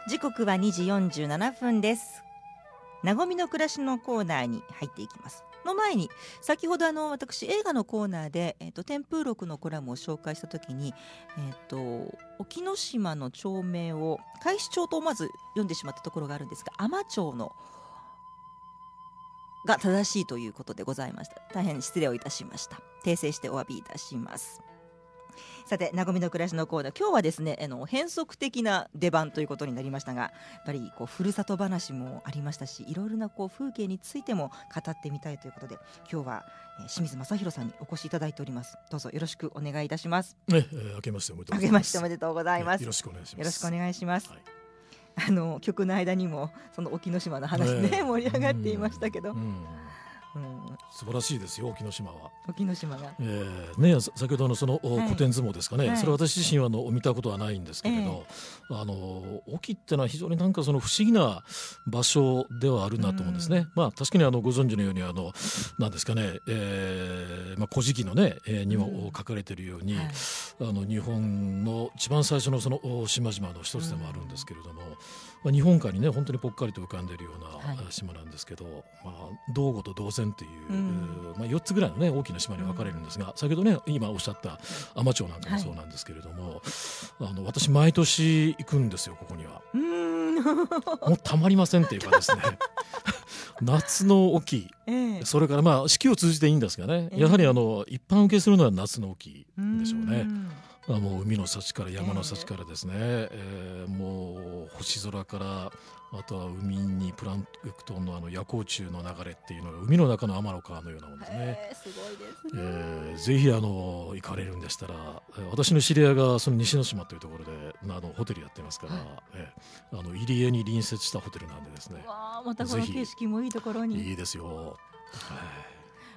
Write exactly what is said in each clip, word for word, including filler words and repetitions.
時刻はにじよんじゅうななふんです。なごみの暮らしのコーナーに入っていきますの前に、先ほどあの私映画のコーナーで、えー、と天風録のコラムを紹介した時に、えー、と沖ノ島の町名を海士町とまず読んでしまったところがあるんですが、海士町のが正しいということでございました。大変失礼をいたしました。訂正してお詫びいたします。さて、なごみの暮らしのコーナー、今日はですね、あの変則的な出番ということになりましたが、やっぱりこうふるさと話もありましたし、いろいろなこう風景についても語ってみたいということで、今日は、えー、清水正弘さんにお越しいただいております。どうぞよろしくお願いいたします。 ね、えー、明けましておめでとうございます。 明けましておめでとうございます。 ね、よろしくお願いします。 よろしくお願いします。 はい、 あの曲の間にもその沖ノ島の話ね、ね盛り上がっていましたけど、うんうん、素晴らしいですよ、沖ノ島は。 沖ノ島が、 えーね、先ほどのその、はい、古典相撲ですかね、はい、それは私自身はあの見たことはないんですけれど、えー、あの沖ってのは非常になんかその不思議な場所ではあるなと思うんですね。うん、まあ、確かにあのご存知のようにあのなんですかね、えーまあ、古事記のね、えー、にも書かれているように、うんはい、あの日本の一番最初のその島々の一つでもあるんですけれども、うんまあ、日本海にね本当にぽっかりと浮かんでいるような島なんですけど、はい、まあ、道後と道前という、うんまあ、よっつぐらいの、ね、大きな島に分かれるんですが、うん、先ほどね今おっしゃった海士町なんかもそうなんですけれども、はい、あの私毎年行くんですよ、ここには。うーんもうたまりませんっていうかですね夏の沖、えー、それからまあ四季を通じていいんですがね、えー、やはりあの一般受けするのは夏の沖でしょうね。うもう海の幸から山の幸からですね、えーえー、もう星空からあとは海にプランクトンのあの夜光虫の流れっていうのが海の中の天の川のようなものですね。 えー、すごいですね。 えー、ぜひあの行かれるんでしたら、私の知り合いがその西之島というところであのホテルやってますから、はい、えー、あの入り江に隣接したホテルなんでですね。 わまたこの景色もいいところにいいですよ。はい、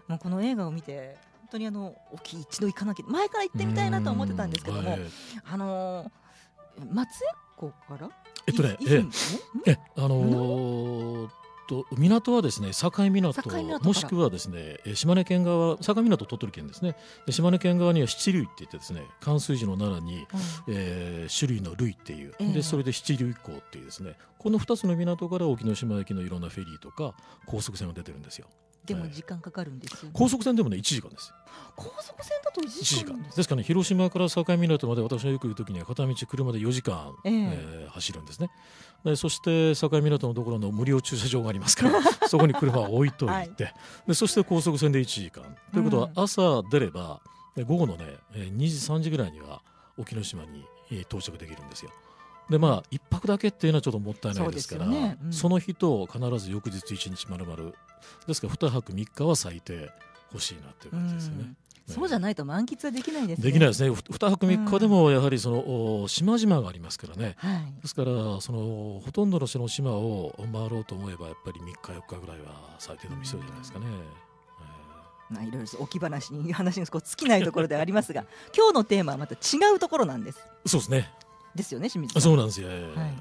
もうこの映画を見て本当にあの沖一度行かなきゃ、前から行ってみたいなと思ってたんですけども、はい、あのー、松江港からえっとねええあのー、と港はですね境港、港もしくはですね島根県側、境港鳥取県ですね。で島根県側には七類って言ってですね、漢数字のななに、うんえー、種類の類っていう、えー、でそれで七類港っていうですね、このふたつの港から沖ノ島行きのいろんなフェリーとか高速船が出てるんですよ。 でも時間かかるんですよ、ね、 高速船でもねいちじかんです。 高速船だといちじかんですですからね、広島から境港まで私がよく行くときには片道車でよじかん、えーえー、走るんですね。でそして境港のところの無料駐車場がありますからそこに車を置いといて、はい、でそして高速船でいちじかんということは、朝出れば午後のねにじさんじぐらいには沖ノ島に到着できるんですよ。でまあ一泊だけっていうのはちょっともったいないですから、 そ, ねうん、その日と必ず翌日いちにち丸々ですからにはくみっかは最低欲しいなっていう感じですよね。 うんそうじゃないと満喫はできないですね。 できないですね。にはくみっかでもやはりその島々がありますからね、はい、ですからそのほとんどのその島を回ろうと思えばやっぱりみっかよっかぐらいは最低でも必要じゃないですかね。 まあ、いろいろ置き話に話に尽きないところではありますが今日のテーマはまた違うところなんです。 そうですね。 ですよね、清水さん。 そうなんですよ、はい、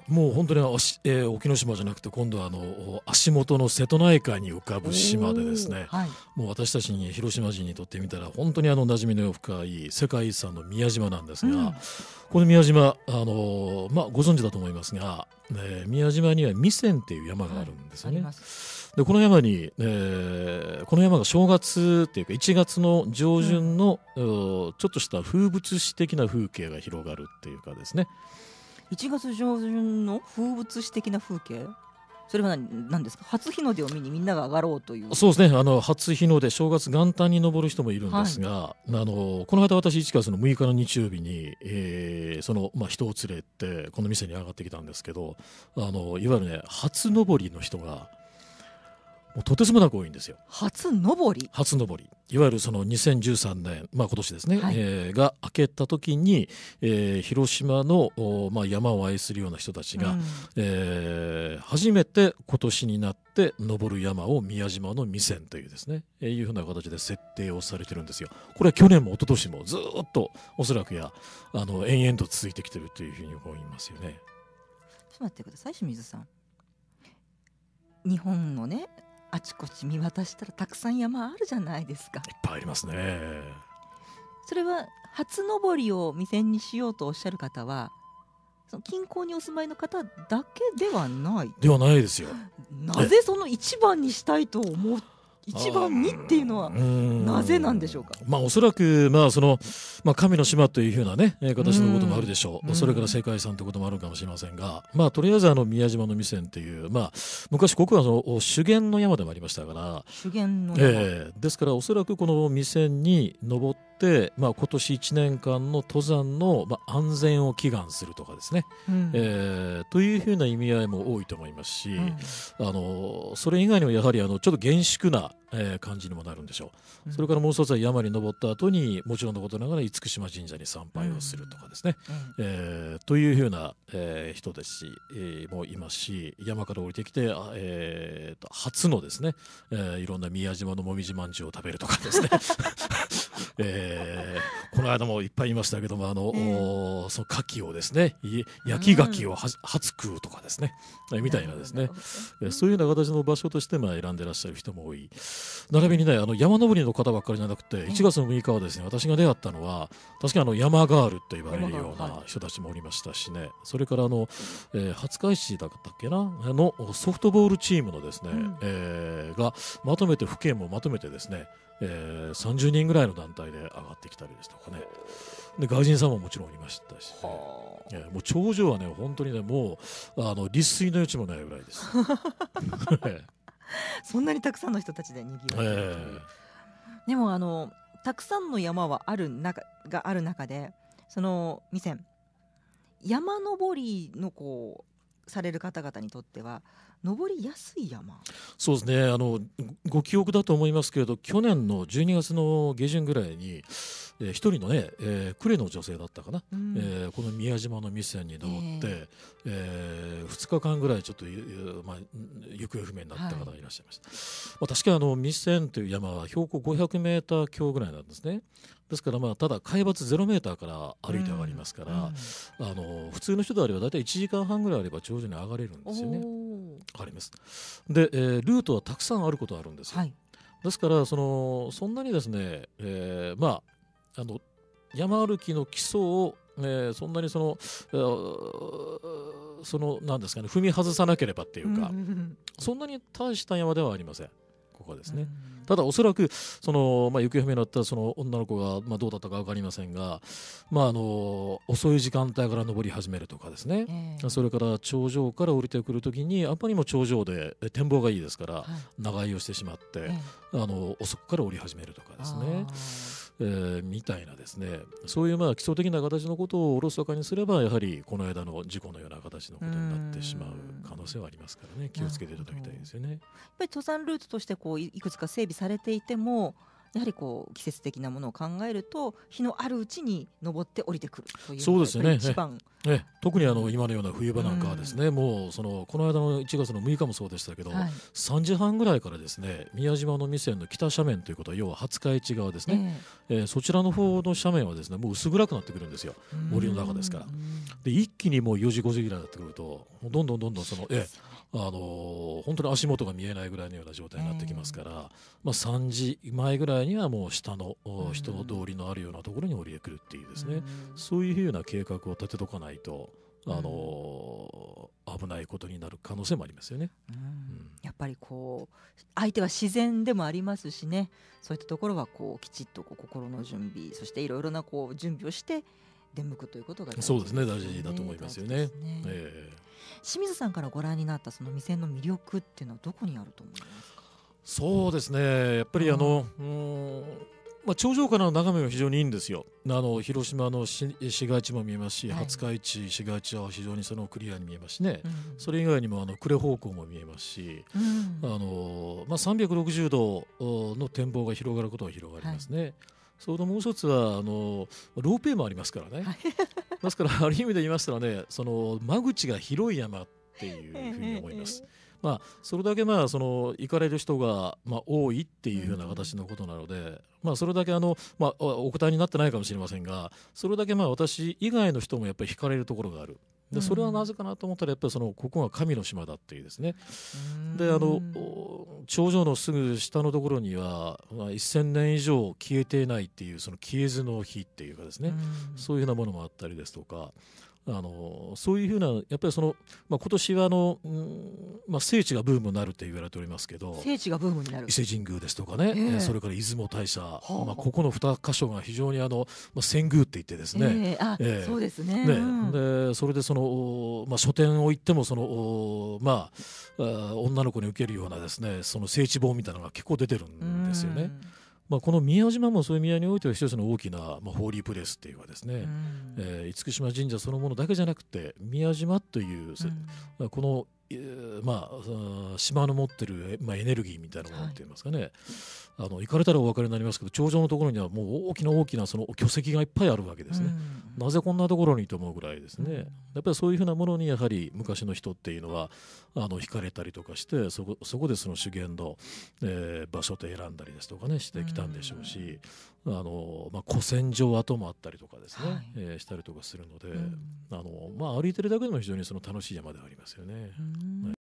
もう本当に、えー、沖ノ島じゃなくて今度はあの足元の瀬戸内海に浮かぶ島でですね、はい、もう私たちに広島人にとってみたら本当にあの馴染みの深い世界遺産の宮島なんですが、うん、この宮島あの、まあ、ご存知だと思いますが、えー、宮島には弥山っていう山があるんですよね。はい、でこの山に、えー、この山が正月っていうかいちがつの上旬の、うん、ちょっとした風物詩的な風景が広がるっていうかですね。 いちがつ上旬の風物詩的な風景、それは 何, 何ですか。初日の出を見にみんなが上がろうという。 そうですね、あの初日の出正月元旦に登る人もいるんですが、はい、あのこの間私いちがつのむいかの日曜日に、えーそのまあ、人を連れてこの店に上がってきたんですけど、あのいわゆるね初登りの人がもうとてつもなく多いんですよ。 初登り初登りいわゆるそのにせんじゅうさんねん、まあ、今年ですね、はい、えー、が明けた時に、えー、広島の、まあ、山を愛するような人たちが、うん、えー、初めて今年になって登る山を宮島の弥山というですね、えー、いうふうな形で設定をされてるんですよ。これは去年も一昨年もずっとおそらくやあの延々と続いてきてるというふうに思いますよね。 ちょっと待ってください清水さん。日本のねあちこち見渡したらたくさん山あるじゃないですか。 いっぱいありますね。 それは初登りを未然にしようとおっしゃる方はその近郊にお住まいの方だけではないではないですよ。 なぜその一番にしたいと思う一番にっていうのはなぜなんでしょうか。 まあ、おそらく、まあそのまあ、神の島というふうな、ね、形のこともあるでしょう。それから世界遺産ということもあるかもしれませんが、まあ、とりあえずあの宮島の弥山という、まあ、昔ここはその修験の山でもありましたから、 修験の山、 えー、ですからおそらくこの弥山に登って、まあ、今年いちねんかんの登山の、まあ、安全を祈願するとかですね、うんえー、というふうな意味合いも多いと思いますし、うん、あのそれ以外にもやはりあのちょっと厳粛な、えー、感じにもなるんでしょう、うん、それからもう一つは山に登った後にもちろんのことながら厳島神社に参拝をするとかですね、うんえー、というふうな、えー、人ですし、えー、もいますし、山から降りてきて、えー、初のですね、えー、いろんな宮島のもみじまんじゅうを食べるとかですねえー、この間もいっぱい言いましたけども、あの、えー、その牡蠣をですね、焼き牡蠣をは、うん、初食うとかですね、みたいなですね、えー、そういうような形の場所としてまあ選んでらっしゃる人も多い。並びにね、あの山登りの方ばっかりじゃなくて、いちがつのむいかはですね、私が出会ったのは確かあの山ガールと言われるような人たちもおりましたしね、それからあの、えー、廿日市だったっけなのソフトボールチームのですね、うんえー、がまとめて府県もまとめてですね、えー、さんじゅうにんぐらいの団体で上がってきたりですとかね、で外人さんももちろんおりましたし、ねえー、もう頂上はね本当にねもうあの立水の余地もないぐらいですそんなにたくさんの人たちでにぎわっているという、えー、でもあのたくさんの山はある中がある中で、その弥山山登りのこうされる方々にとっては登りやすい山。 そうですね、あのご記憶だと思いますけれど、去年のじゅうにがつの下旬ぐらいに、えー、一人のね、えー、呉の女性だったかな、うんえー、この宮島の弥山に登って、えーえー、ふつかかんぐらいちょっと、まあ、行方不明になった方がいらっしゃいました、はいまあ、確かあの弥山という山は標高ごひゃくメーター強ぐらいなんですね。ですからまあただ海抜ゼロメーターから歩いて上がりますから、うんうん、あの普通の人であればだいたいいちじかんはんぐらいあれば頂上に上がれるんですよね。上がります。で、えー、ルートはたくさんあることあるんですよ、はい、ですからそのそんなにですね、えー、まああの山歩きの基礎を、えー、そんなにその、えー、そのなんですかね踏み外さなければっていうか、うんうんうん、そんなに大した山ではありません。ここですね、うん、ただおそらくその、まあ、行方不明になったその女の子が、まあ、どうだったか分かりませんが、まあ、あの遅い時間帯から登り始めるとかですね、えー、それから頂上から降りてくるときにあんまりにも頂上で展望がいいですから、はい、長居をしてしまって、えー、あの遅くから降り始めるとかですね、えー、みたいなですね、そういうまあ基礎的な形のことをおろそかにすればやはりこの間の事故のような形のことになってしまう可能性はありますからね、気をつけていただきたいですよね。やっぱり登山ルートとしてこういくつか整備されていてもやはりこう季節的なものを考えると日のあるうちに登って降りてくるというのがやっぱり一番、 ねね、特にあの今のような冬場なんかはですね、うん、もうそのこの間のいちがつのむいかもそうでしたけど、はい、さんじはんぐらいからですね宮島の弥山の北斜面ということは要は廿日市側ですね、えーえー、そちらの方の斜面はですねもう薄暗くなってくるんですよ、森の中ですから。で一気にもうよじごじぐらいになってくるとどんどんどんどんそのえあのー、本当に足元が見えないぐらいのような状態になってきますから、まあ、さんじまえぐらいにはもう下の人の通りのあるようなところに降りてくるっていうですね、そういうような計画を立てとかないと、あのー、危ないことになる可能性もありますよね。 うんうん、やっぱりこう相手は自然でもありますしね、そういったところはこうきちっとこう心の準備、そしていろいろなこう準備をして出向くということが大事ですね。 そうですね、大事だと思いますよね。ね、えー清水さんからご覧になったその弥山の魅力っていうのはどこにあると思いますか？ そうですね、やっぱりあの、うん、まあ、頂上からの眺めは非常にいいんですよ。あの広島の市街地も見えますし、はい、廿日市市街地は非常にそのクリアに見えますしね、うん、それ以外にもあの呉方向も見えますし、うん、あのまあ、さんびゃくろくじゅうどの展望が広がることが広がりますね。はい、それともう一つはあのロープウェイもありますからね、はい、ですからある意味で言いましたらね、その間口が広い山っていうふうに思います。まあ、それだけまあその行かれる人がまあ多いっていうような形のことなので、うん、まあ、それだけあの、まあ、お答えになってないかもしれませんが、それだけまあ私以外の人もやっぱり惹かれるところがある。でそれはなぜかなと思ったらやっぱりそのここが神の島だっていうですね。であの頂上のすぐ下のところには、まあ、せんねん以上消えていないっていうその消えずの火っていうかですね、そういうようなものもあったりですとか、 あのそういうふうなやっぱりその、まあ、今年はあの、うんまあ、聖地がブームになるって言われておりますけど、 聖地がブームになる伊勢神宮ですとかね、 えーえーそれから出雲大社、 はあまあ、ここのに箇所が非常にあの、まあ、遷宮って言ってですね、 えーあええそうですね。 ねうんでそれでその、おまあ、書店を行ってもその、おまあ、あ女の子に受けるようなですねその聖地本みたいなのが結構出てるんですよね。 うんまあ、この宮島もそういう宮においては一つの大きな、まあ、ホーリープレイスっていうかですね、 うんえー厳島神社そのものだけじゃなくて宮島という、せうんこの、えーまあ、あー島の持ってる、えまあ、エネルギーみたいなものって言いますかね、あの行かれたらお分かりになりますけど頂上のところにはもう大きな大きなその巨石がいっぱいあるわけですね。 うんなぜこんなところにと思うぐらいですね、 うんやっぱりそういうふうなものにやはり昔の人っていうのはあの惹かれたりとかしてそこ、そこでその修験の、えー場所と選んだりですとかねしてきたんでしょうし、あのまあ、古戦場跡もあったりとかですね、 はいえーしたりとかするので、 うんあのまあ、歩いてるだけでも非常にその楽しい山ではありますよね。 うん